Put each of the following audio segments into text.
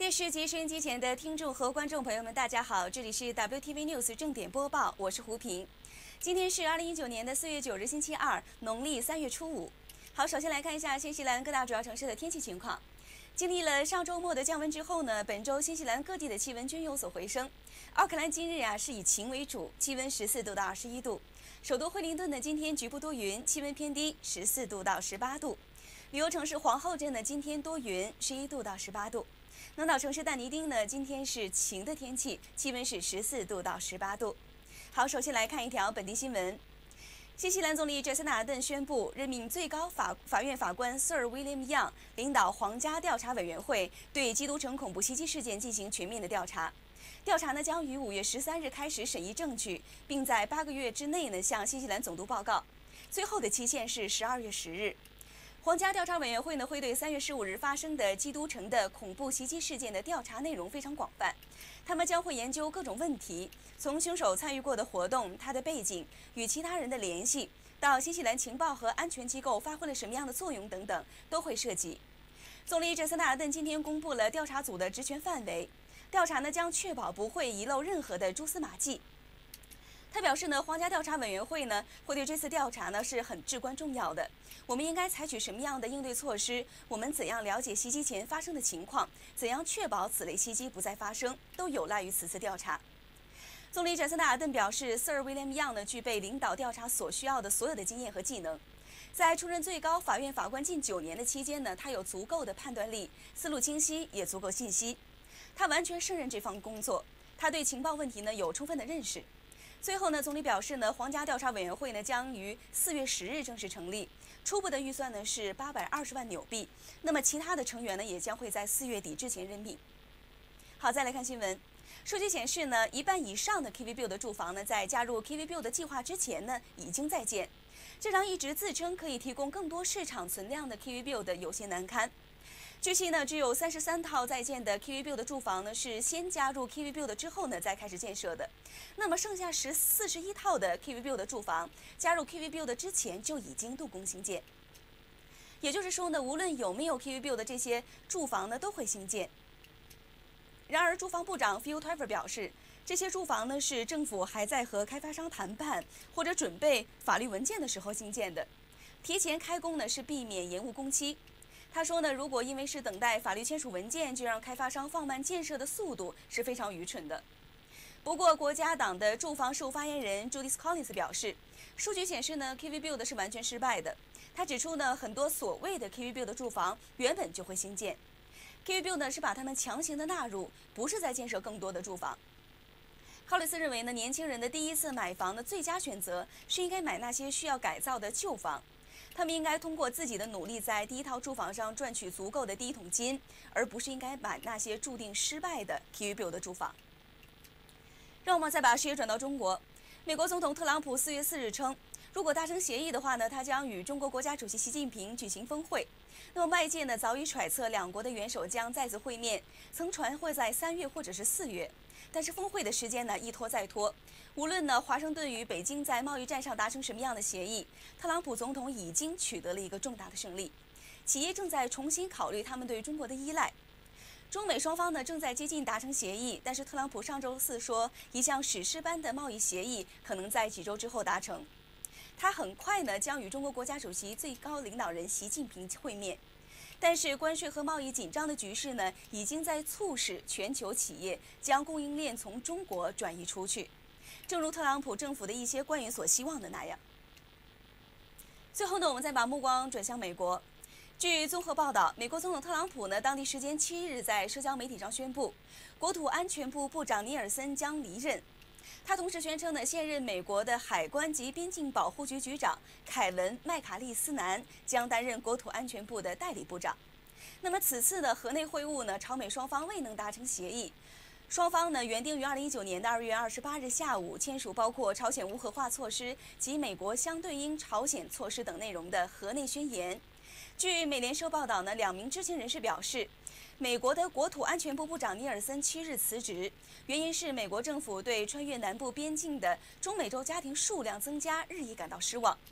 电视机、收音机前的听众和观众朋友们，大家好，这里是 WTV News 正点播报，我是胡平。今天是2019年的4月9日，星期二，农历3月初5。好，首先来看一下新西兰各大主要城市的天气情况。经历了上周末的降温之后呢，本周新西兰各地的气温均有所回升。奥克兰今日是以晴为主，气温14度到21度。首都惠灵顿呢，今天局部多云，气温偏低，14度到18度。旅游城市皇后镇呢，今天多云，11度到18度。能岛城市但尼丁呢，今天是晴的天气，气温是14度到18度。好，首先来看一条本地新闻。新西兰总理杰森·纳顿宣布任命最高法院法官 Sir William Young 领导皇家调查委员会，对基督城恐怖袭击事件进行全面的调查。调查呢将于5月13日开始审议证据，并在8个月之内呢向新西兰总督报告。最后的期限是12月10日。皇家调查委员会呢会对3月15日发生的基督城的恐怖袭击事件的调查内容非常广泛，他们将会研究各种问题，从凶手参与过的活动、他的背景、与其他人的联系，到新西兰情报和安全机构发挥了什么样的作用等等，都会涉及。总理杰森·纳顿今天公布了调查组的职权范围，调查呢将确保不会遗漏任何的蛛丝马迹。他表示呢，皇家调查委员会呢会对这次调查呢是很至关重要的。我们应该采取什么样的应对措施？我们怎样了解袭击前发生的情况？怎样确保此类袭击不再发生？都有赖于此次调查。总理杰森·纳顿表示 ，Sir William Young 呢具备领导调查所需要的所有的经验和技能。在出任最高法院法官近9年的期间呢，他有足够的判断力，思路清晰，也足够信息。他完全胜任这份工作，他对情报问题呢有充分的认识。最后呢，总理表示呢，皇家调查委员会呢将于4月10日正式成立，初步的预算呢是820万纽币。那么其他的成员呢也将会在4月底之前任命。好，再来看新闻。数据显示呢，一半以上的 KiwiBuild 的住房呢在加入 KiwiBuild 的计划之前呢已经在建，这让一直自称可以提供更多市场存量的 KiwiBuild 有些难堪。据悉呢，只有33套在建的 KiwiBuild 的住房呢是先加入 KiwiBuild 之后呢再开始建设的，那么剩下41套的 KiwiBuild 的住房加入 KiwiBuild 之前就已经动工兴建。也就是说呢，无论有没有 KiwiBuild 的这些住房呢都会兴建。然而，住房部长 Phil Twyford 表示，这些住房呢是政府还在和开发商谈判或者准备法律文件的时候兴建的，提前开工呢是避免延误工期。他说呢，如果因为是等待法律签署文件就让开发商放慢建设的速度是非常愚蠢的。不过，国家党的住房事务发言人 Judith Collins 表示，数据显示呢 ，KiwiBuild 是完全失败的。他指出呢，很多所谓的 KiwiBuild 的住房原本就会兴建 ，KiwiBuild 呢是把他们强行的纳入，不是在建设更多的住房。考里斯认为呢，年轻人的第一次买房的最佳选择是应该买那些需要改造的旧房。他们应该通过自己的努力，在第一套住房上赚取足够的第一桶金，而不是应该买那些注定失败的 KiwiBuild 的住房。让我们再把视野转到中国。美国总统特朗普4月4日称，如果达成协议的话呢，他将与中国国家主席习近平举行峰会。那么外界呢早已揣测两国的元首将再次会面，曾传会在3月或者是4月。但是峰会的时间呢一拖再拖，无论呢华盛顿与北京在贸易战上达成什么样的协议，特朗普总统已经取得了一个重大的胜利，企业正在重新考虑他们对中国的依赖。中美双方呢正在接近达成协议，但是特朗普上周四说，一项史诗般的贸易协议可能在几周之后达成。他很快呢将与中国国家主席最高领导人习近平会面。但是关税和贸易紧张的局势呢，已经在促使全球企业将供应链从中国转移出去，正如特朗普政府的一些官员所希望的那样。最后呢，我们再把目光转向美国。据综合报道，美国总统特朗普呢，当地时间7日在社交媒体上宣布，国土安全部部长尼尔森将离任。他同时宣称呢，现任美国的海关及边境保护局局长凯文·麦卡利斯南将担任国土安全部的代理部长。那么此次的河内会晤呢，朝美双方未能达成协议，双方呢原定于2019年的2月28日下午签署包括朝鲜无核化措施及美国相对应朝鲜措施等内容的河内宣言。据美联社报道呢，2名知情人士表示，美国的国土安全部部长尼尔森7日辞职，原因是美国政府对穿越南部边境的中美洲家庭数量增加日益感到失望。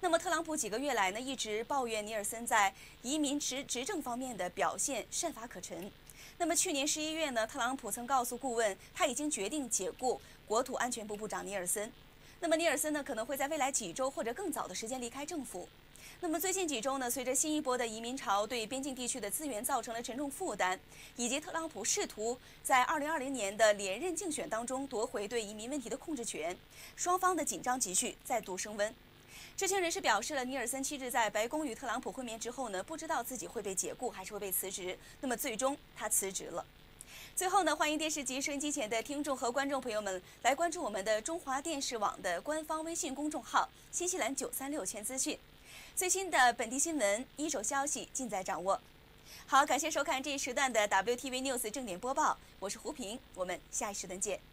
那么特朗普几个月来呢，一直抱怨尼尔森在移民执政方面的表现甚乏可陈。那么去年11月呢，特朗普曾告诉顾问，他已经决定解雇国土安全部部长尼尔森。那么尼尔森呢，可能会在未来几周或者更早的时间离开政府。那么最近几周呢，随着新一波的移民潮对边境地区的资源造成了沉重负担，以及特朗普试图在2020年的连任竞选当中夺回对移民问题的控制权，双方的紧张情绪再度升温。知情人士表示了，尼尔森7日在白宫与特朗普会面之后呢，不知道自己会被解雇还是会被辞职。那么最终他辞职了。最后呢，欢迎电视机、收音机前的听众和观众朋友们来关注我们的中华电视网的官方微信公众号“新西兰936全资讯”，最新的本地新闻、一手消息尽在掌握。好，感谢收看这一时段的 WTV News 正点播报，我是胡平，我们下一时段见。